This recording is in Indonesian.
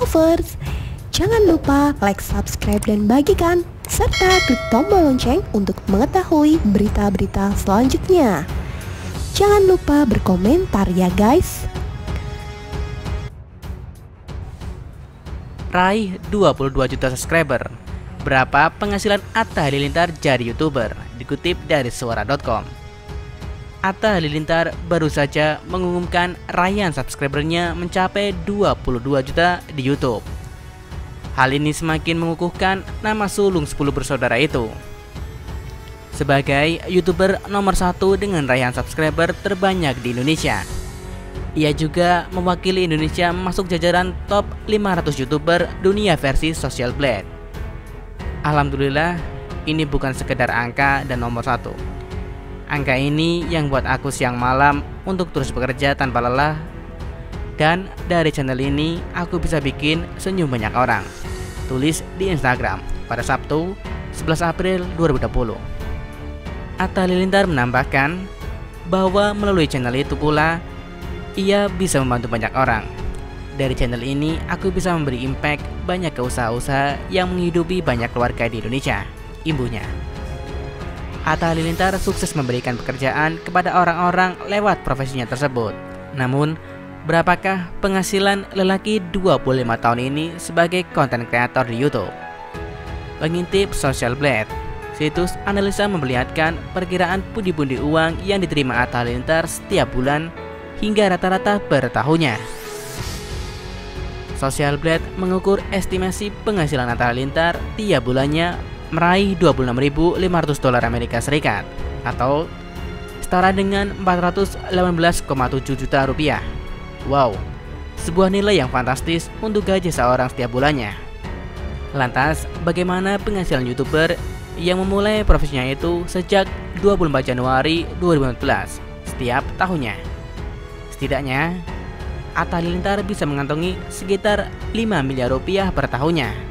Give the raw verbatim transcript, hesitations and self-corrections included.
lovers. Jangan lupa like, subscribe, dan bagikan, serta klik tombol lonceng untuk mengetahui berita-berita selanjutnya. Jangan lupa berkomentar ya guys. Raih dua puluh dua juta subscriber. Berapa penghasilan Atta Halilintar jadi YouTuber? Dikutip dari suara dot com. Atta Halilintar baru saja mengumumkan raihan subscribernya mencapai dua puluh dua juta di YouTube. Hal ini semakin mengukuhkan nama sulung sepuluh bersaudara itu sebagai YouTuber nomor satu dengan raihan subscriber terbanyak di Indonesia. Ia juga mewakili Indonesia masuk jajaran top lima ratus YouTuber dunia versi Social Blade. Alhamdulillah, ini bukan sekedar angka dan nomor satu. Angka ini yang buat aku siang malam untuk terus bekerja tanpa lelah. Dan dari channel ini aku bisa bikin senyum banyak orang, tulis di Instagram pada Sabtu sebelas April dua ribu dua puluh. Atta Halilintar menambahkan bahwa melalui channel itu pula ia bisa membantu banyak orang. Dari channel ini aku bisa memberi impact banyak ke usaha-usaha yang menghidupi banyak keluarga di Indonesia, imbuhnya. Atta Halilintar sukses memberikan pekerjaan kepada orang-orang lewat profesinya tersebut. Namun, berapakah penghasilan lelaki dua puluh lima tahun ini sebagai konten kreator di YouTube? Mengintip Social Blade, situs analisa memperlihatkan perkiraan pundi-pundi uang yang diterima Atta Halilintar setiap bulan hingga rata-rata per tahunnya. Social Blade mengukur estimasi penghasilan Atta Halilintar tiap bulannya meraih dua puluh enam ribu lima ratus dolar Amerika Serikat atau setara dengan empat ratus delapan belas koma tujuh juta rupiah. Wow, sebuah nilai yang fantastis untuk gaji seorang setiap bulannya. Lantas, bagaimana penghasilan YouTuber yang memulai profesinya itu sejak dua puluh empat Januari dua ribu empat belas setiap tahunnya? Setidaknya, Atta Halilintar bisa mengantongi sekitar lima miliar rupiah per tahunnya.